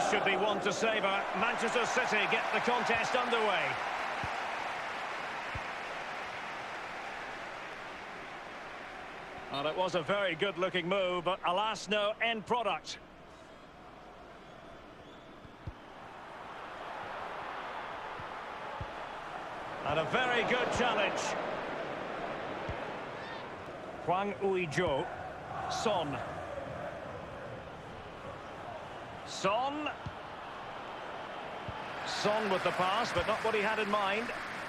this should be one to savour. Manchester City get the contest underway. Well, it was a very good-looking move, but alas, no end product. And a very good challenge. Hwang Ui-jo. Son. Son. Son with the pass, but not what he had in mind.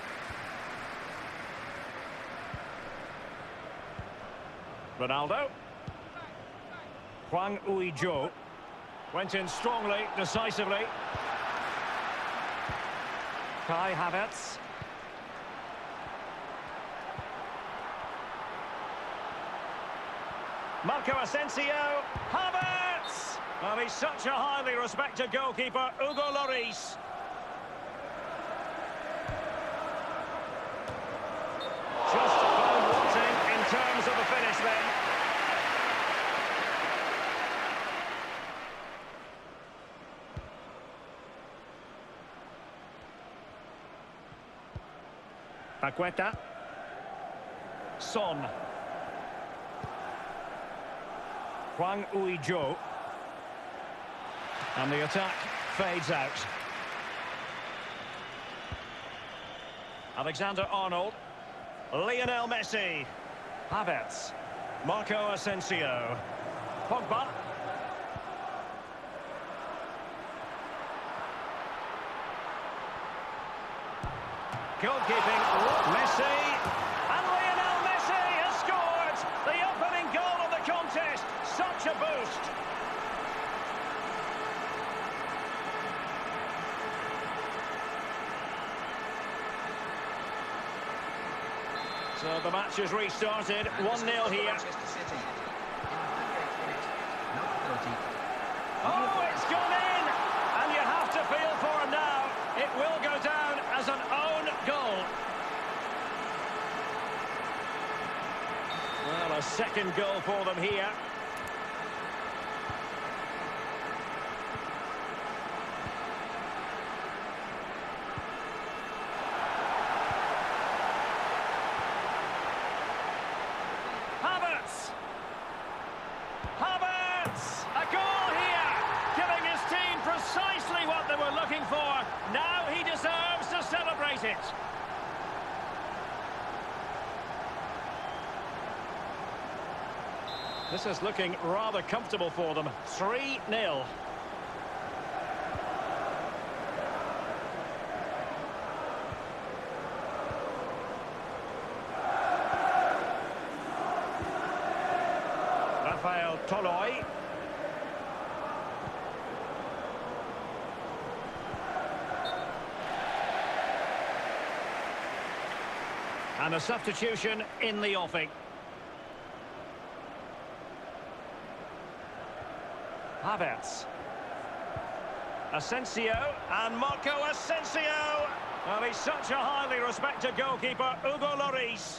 Ronaldo. Hwang Ui-jo. Went in strongly, decisively. Kai Havertz. Marco Asensio. Havertz! Well, he's such a highly respected goalkeeper, Hugo Lloris. Just found wanting in terms of the finish then. Paqueta. Son. Hwang Ui-jo. And the attack fades out. Alexander-Arnold. Lionel Messi. Havertz. Marco Asensio. Pogba. Goalkeeping. Messi. And Lionel Messi has scored! The opening goal of the contest. Such a boost. So the match has restarted, 1-0 here. Oh, it's gone in! And you have to feel for him now. It will go down as an own goal. Well, a second goal for them here. Havertz! A goal here! Giving his team precisely what they were looking for. Now he deserves to celebrate it. This is looking rather comfortable for them. 3-0. Rafael Toloi. And a substitution in the offing. Havertz. Asensio and Marco Asensio. Well, he's such a highly respected goalkeeper, Hugo Lloris.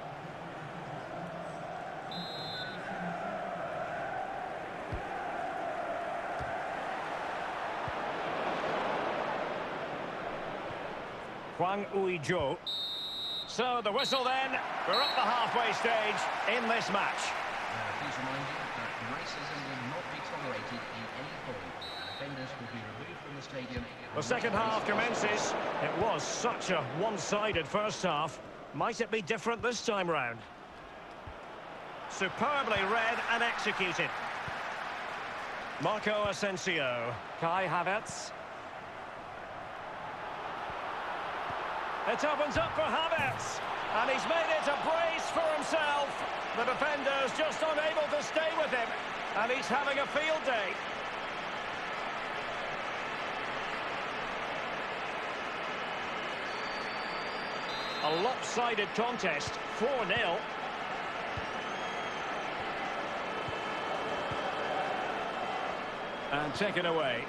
Hwang Ui-jo. So the whistle then. We're at the halfway stage in this match. Please remind you that racism will not be tolerated in any form. Offenders will be removed from the stadium. The second half commences. It was such a one-sided first half. Might it be different this time round? Superbly read and executed. Marco Asensio. Kai Havertz. It opens up for Havertz. And he's made it a brace for himself. The defender's just unable to stay with him. And he's having a field day. A lopsided contest, 4-0. And taken away.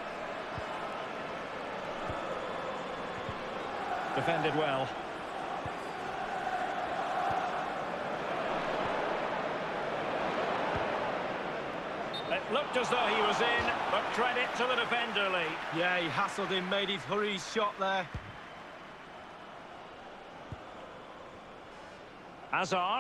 Defended well. It Looked as though he was in, but credit to the defender, Lee. Yeah, he hassled him, made his hurried shot there. Hazard.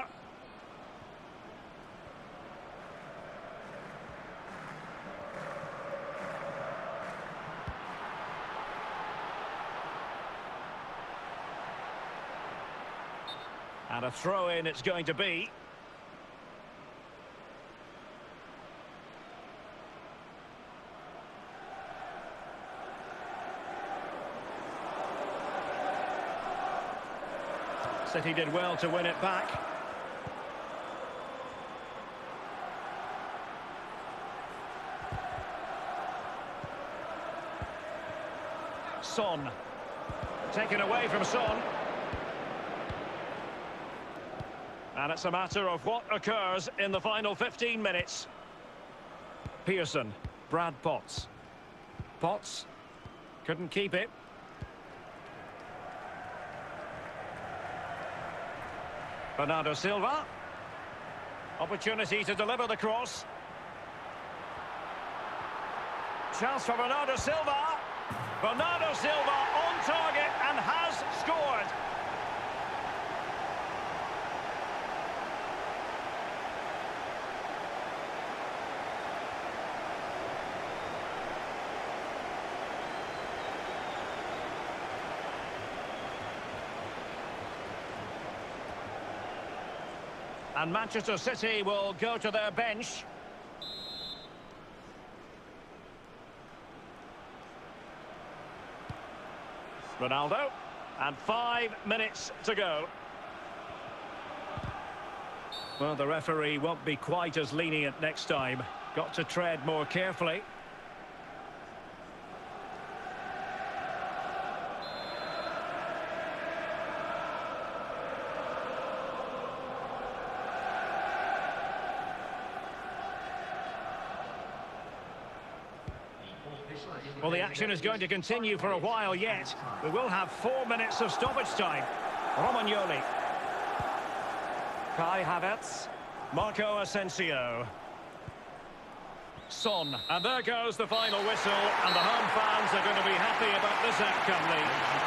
And a throw-in it's going to be. City did well to win it back. Son. Taken away from Son. And it's a matter of what occurs in the final 15 minutes. Pearson. Brad Potts. Potts. Couldn't keep it. Bernardo Silva. Opportunity to deliver the cross. Chance for Bernardo Silva. Bernardo Silva on target and has scored. And Manchester City will go to their bench. Ronaldo. And 5 minutes to go. Well, the referee won't be quite as lenient next time. Got to tread more carefully. Well, the action is going to continue for a while yet. We will have 4 minutes of stoppage time. Romagnoli. Kai Havertz. Marco Asensio. Son. And there goes the final whistle, and the home fans are going to be happy about this outcome, Lee.